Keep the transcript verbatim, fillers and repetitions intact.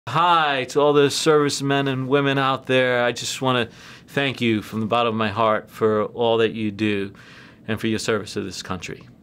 Hi to all the servicemen and women out there. I just want to thank you from the bottom of my heart for all that you do and for your service to this country.